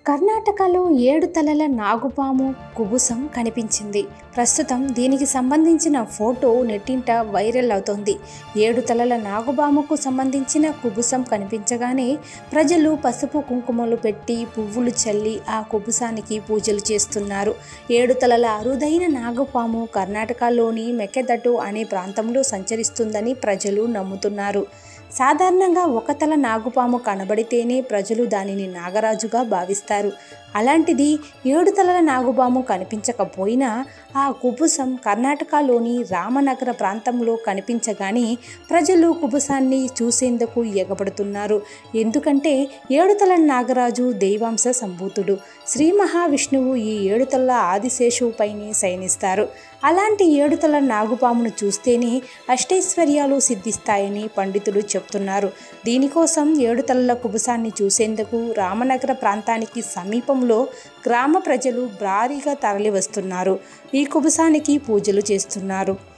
కర్ణాటకలో 7 తలల నాగుపాము కుబుసం కనిపించింది. ప్రస్తుతం దీనికి సంబంధించిన ఫోటో నెట్టింట వైరల్ అవుతోంది. 7 తలల నాగుపాముకు సంబంధించిన కుబుసం కనిపించగానే ప్రజలు పసుపు కుంకుమలు పెట్టి పువ్వులు చల్లి ఆ కుబుసానికి పూజలు చేస్తున్నారు. 7 తలల అరుదైన నాగుపాము కర్ణాటకలోని మెకెదటు అనే ప్రాంతంలో సంచరిస్తుందని ప్రజలు నమ్ముతున్నారు. సాధారణంగా ఒక తల నాగుపాము కనబడితేనే ప్రజలు దానిని నాగరాజుగా భావిస్తారు. అలాంటిది 7 తలల నాగుపాము కనిపించకపోయినా ఆ కుబుసం కర్ణాటకలోని రామనగర ప్రాంతంలో కనిపించగానే ప్రజలు కుబుసాన్ని చూసేందుకు ఎగబడుతున్నారు. ఎందుకంటే 7 తలల నాగరాజు దైవాంశ సంభూతుడు. శ్రీ మహావిష్ణువు ఈ 7 తలల ఆదిశేషువుపైనే శయనిస్తారు. అలాంటి 7 తలల నాగుపామును చూస్తేనే అష్టైశ్వర్యాలు సిద్ధిస్తాయని పండితులు చెప్తున్నారు. దీనికోసం 7 తలల కుబుసాన్ని చూసేందుకు రామనగర ప్రాంతానికి సమీపంలో గ్రామ ప్రజలు భారీగా తరలి వస్తున్నారు. ఈ కుబుసానికి పూజలు చేస్తున్నారు.